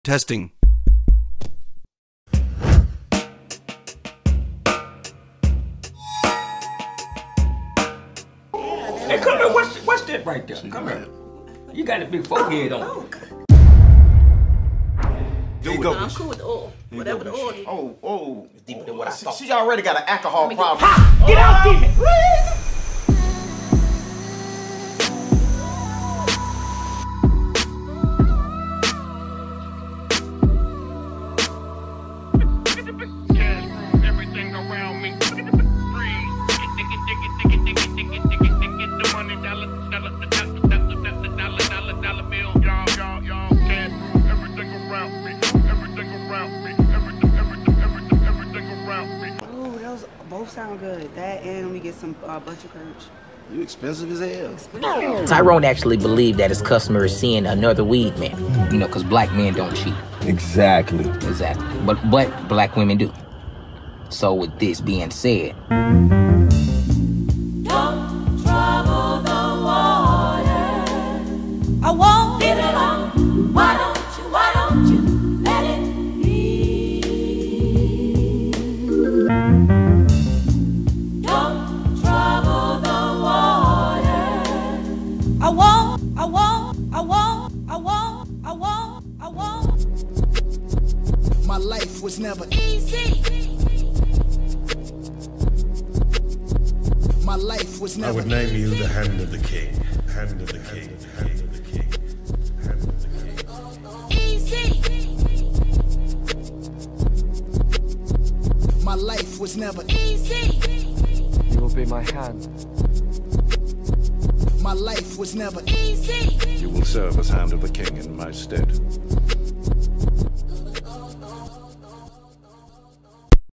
Testing. Hey, come here. What's that right there? Come here. You got a big forehead on. Oh, There you go. I'm cool with the oil. Whatever the oil is. Oh. It's deeper than what I thought. She already got an alcohol problem. Ha! Get out, demon! Everything around me. Freeze. The money, dollar bill. Y'all, cash. Everything around me. Everything around me. Everything around me. Oh, those both sound good. That and we get some bunch of courage. You expensive as hell. Tyrone actually believed that his customer is seeing another weed man. You know, because black men don't cheat. Exactly. Exactly. But black women do. So with this being said, Don't trouble the water. I won't leave it alone. Why don't you let it be? Don't trouble the water. I won't. My life was never Easy. My life was I never would name you the Hand of the King. Hand of the King. Hand of the King. Hand of the King. Easy. My life was never Easy. You will be my hand. My life was never Easy. You will serve as Hand of the King in my stead.